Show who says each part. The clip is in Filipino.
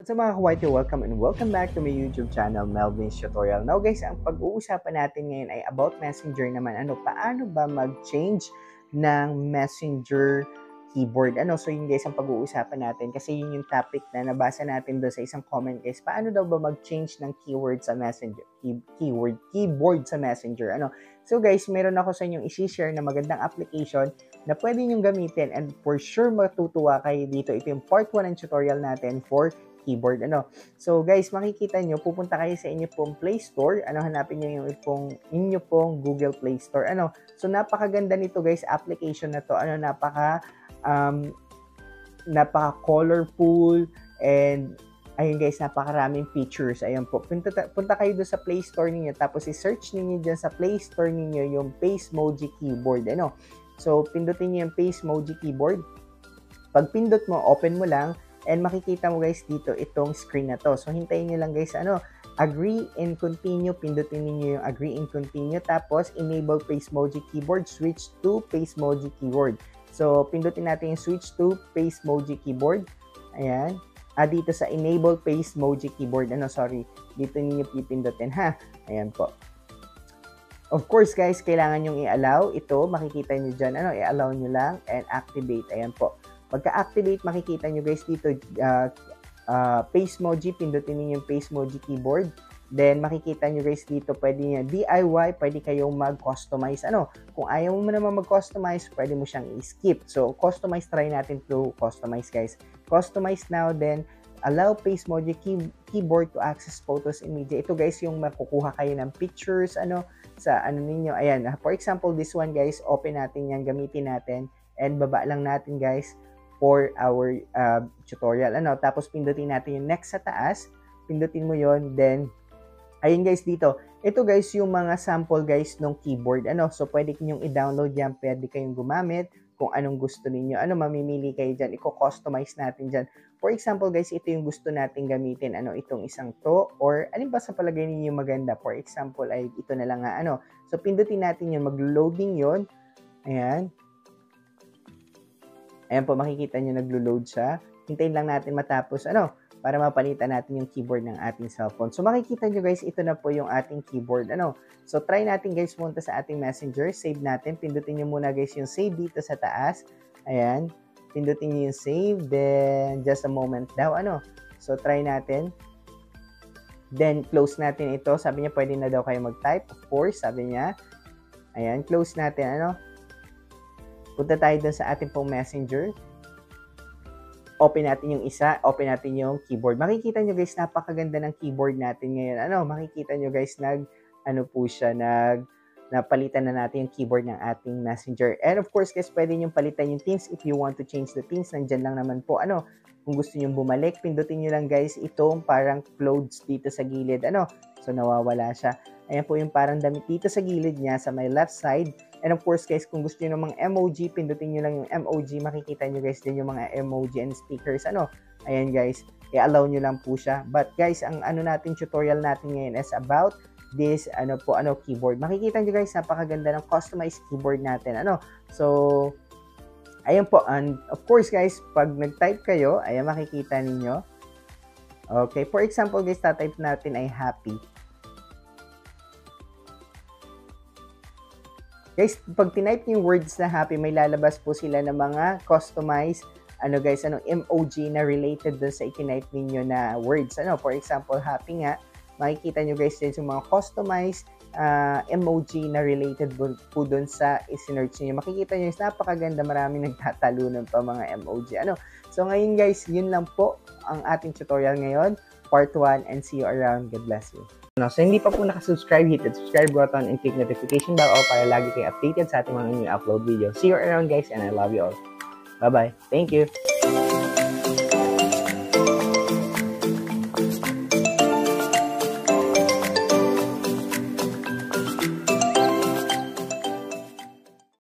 Speaker 1: So mga ka-whitey, welcome and welcome back to my YouTube channel, Melvin's Tutorial. Now guys, ang pag-uusapan natin ngayon ay about Messenger naman. Paano ba mag-change ng Messenger keyboard? So yun guys ang pag-uusapan natin kasi yun yung topic na nabasa natin doon sa isang comment guys. Paano daw ba mag-change ng keyword sa Messenger? Keyboard sa Messenger. So guys, meron ako sa inyong i-share na magandang application na pwede niyong gamitin and for sure matutuwa kayo dito. Ito yung part 1 ng tutorial natin for keyboard. So guys, makikita nyo, pupunta kayo sa inyo pong Play Store. Hanapin nyo yung inyo pong Google Play Store. So napakaganda nito guys, application na to. Napaka colorful and ayun guys, napakaraming features. Ayun po. Punta kayo doon sa Play Store ninyo tapos i-search ninyo dyan sa Play Store ninyo yung Pacemoji keyboard. So pindutin niyo yung Pacemoji keyboard. Pag pindot mo, open mo lang and makikita mo guys dito itong screen na to. So hintayin niyo lang guys, agree and continue. Pindutin niyo yung agree and continue tapos enable Pacemoji keyboard, switch to Pacemoji keyboard. So pindutin natin yung switch to Pacemoji keyboard. Ayan. Dito sa enable Pacemoji keyboard. Dito niyo pipindutin ha. Ayan po. Of course guys, kailangan yung i-allow ito. Makikita niyo dyan, i-allow niyo lang and activate. Ayan po. Pagka-activate, makikita nyo guys dito, Pacemoji, pindutin niyo yung Pacemoji keyboard. Then, makikita nyo guys dito, pwede nyo DIY, pwede kayong mag-customize. Kung ayaw mo naman mag-customize, pwede mo siyang i-skip. So, customize, try natin to customize guys. Customize now, then, allow Pacemoji keyboard to access photos and media. Ito guys, yung makukuha kayo ng pictures, sa ninyo. Ayan, for example, this one guys, open natin yan, gamitin natin, and baba lang natin guys, for our tutorial. Tapos pindutin natin yung next sa taas. Pindutin mo yon. Then, ayun guys dito. Ito guys yung mga sample guys ng keyboard. So, pwede ninyong i-download yan. Pwede kayong gumamit kung anong gusto ninyo. Mamimili kayo dyan. Iko-customize natin dyan. For example guys, ito yung gusto natin gamitin. Itong isang to. Or, alin ba sa palagay ninyo maganda? For example, ay ito na lang nga. So, pindutin natin yun. Mag-loading yun. Ayan. Ayan po, makikita nyo naglo-load siya. Hintayin lang natin matapos, para mapalitan natin yung keyboard ng ating cellphone. So, makikita nyo guys, ito na po yung ating keyboard, So, try natin guys, punta sa ating messenger. Save natin. Pindutin nyo muna guys yung save dito sa taas. Ayan. Pindutin nyo yung save. Then, just a moment daw, So, try natin. Then, close natin ito. Sabi niya, pwede na daw kayo mag-type. Of course, sabi niya. Ayan, close natin, Punta tayo dun sa ating pong messenger. Open natin yung isa. Open natin yung keyboard. Makikita nyo guys, napakaganda ng keyboard natin ngayon. Makikita nyo guys, napalitan na natin yung keyboard ng ating messenger. And of course guys, pwede nyo palitan yung themes if you want to change the themes. Nandyan lang naman po. Kung gusto nyo bumalik, pindutin nyo lang guys itong parang clothes dito sa gilid. So nawawala siya. Ayan po yung parang damit dito sa gilid niya sa may left side. And of course guys, kung gusto nyo ng mga emoji, pindutin nyo lang yung emoji. Makikita nyo guys din yung mga emoji and stickers. Ayan guys, i-allow nyo lang po siya. But guys, ang tutorial natin ngayon is about this keyboard. Makikita nyo guys, napakaganda ng customized keyboard natin. So, ayan po. And of course guys, pag nag-type kayo, ayan makikita ninyo. Okay, for example guys, tatype natin ay happy. Guys, pag tinype yung words na happy, may lalabas po sila ng mga customized, emoji na related dun sa itinipe ninyo na words. For example, happy nga, makikita nyo guys din yung mga customized emoji na related po dun sa isinearch nyo. Makikita nyo guys, napakaganda, maraming nagtatalunan pa mga emoji. So ngayon guys, yun lang po ang ating tutorial ngayon, part 1, and see you around. God bless you. So, hindi pa po nakasubscribe, hit the subscribe button and click notification bell para lagi kayo updated sa ating mga new upload video. See you around guys and I love you all. Bye-bye. Thank you.